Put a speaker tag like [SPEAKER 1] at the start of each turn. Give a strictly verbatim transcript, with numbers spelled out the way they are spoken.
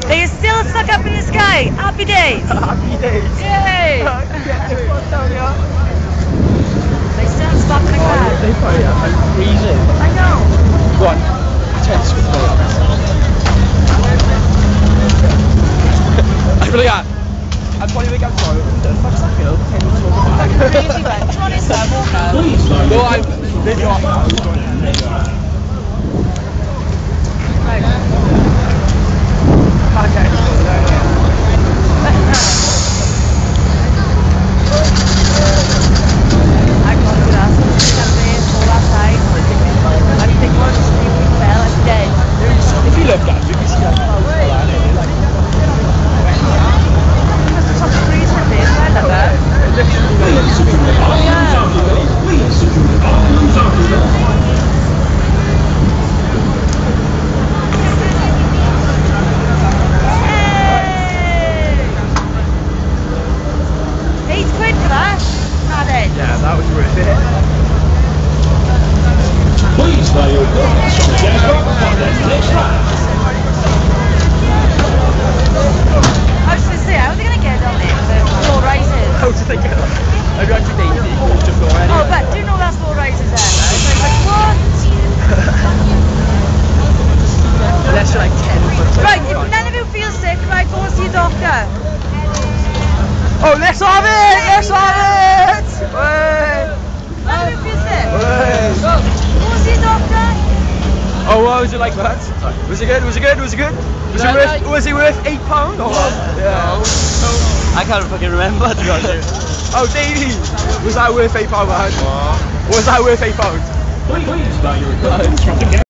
[SPEAKER 1] They are still stuck up in the sky. Happy days.
[SPEAKER 2] Happy days.
[SPEAKER 1] Yay!
[SPEAKER 2] Get it down here.
[SPEAKER 1] They still stuck in the
[SPEAKER 2] Oh,
[SPEAKER 1] cloud.
[SPEAKER 2] they probably are. I'm freezing.
[SPEAKER 1] I know.
[SPEAKER 2] Go on. Chance to go up. I really got. I'm probably going to get sorry. Fuck's that girl? Can you talk about it?
[SPEAKER 1] Crazy one. Do you want to start walking?
[SPEAKER 2] No, I'm. They've got now. If you look at it, you can see that clouds are like it, like
[SPEAKER 1] Eight quid for that? Not it.
[SPEAKER 2] yeah, that was worth it.
[SPEAKER 3] Please buy your tickets from Gettin for the next round.
[SPEAKER 1] I was going to say, how are they going to get down there for the floor rises?
[SPEAKER 2] How did they get that? Have you actually dated it? Or just already?
[SPEAKER 1] Oh, but do you know that's floor rises there? Like, what?
[SPEAKER 2] Unless you're like ten foot.
[SPEAKER 1] Right, if none of you feel sick, right, go and see a doctor.
[SPEAKER 2] Oh, let's have it! Let's have it! Way!
[SPEAKER 1] None of you feel sick.
[SPEAKER 2] Way!
[SPEAKER 1] Go and see a doctor.
[SPEAKER 2] Oh, what was it like that? Was it good? Was it good? Was it good? Was it worth? Was it worth eight pound? Or yeah.
[SPEAKER 4] I can't fucking remember to be honest.
[SPEAKER 2] Oh, Davey, was that worth eight pound? Man? Was that worth eight pound?
[SPEAKER 3] Please buy your tickets from the Gettin.